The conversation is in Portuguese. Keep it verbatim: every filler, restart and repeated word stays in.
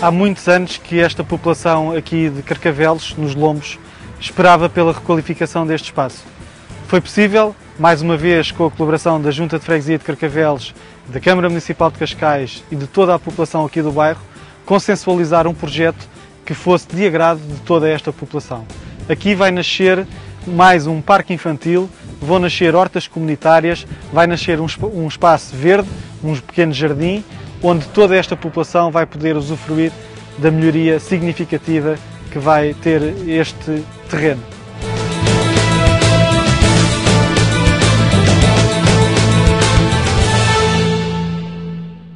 Há muitos anos que esta população aqui de Carcavelos, nos Lombos, esperava pela requalificação deste espaço. Foi possível, mais uma vez, com a colaboração da Junta de Freguesia de Carcavelos, da Câmara Municipal de Cascais e de toda a população aqui do bairro, consensualizar um projeto que fosse de agrado de toda esta população. Aqui vai nascer mais um parque infantil, vão nascer hortas comunitárias, vai nascer um, um espaço verde, um pequeno jardim, onde toda esta população vai poder usufruir da melhoria significativa que vai ter este terreno.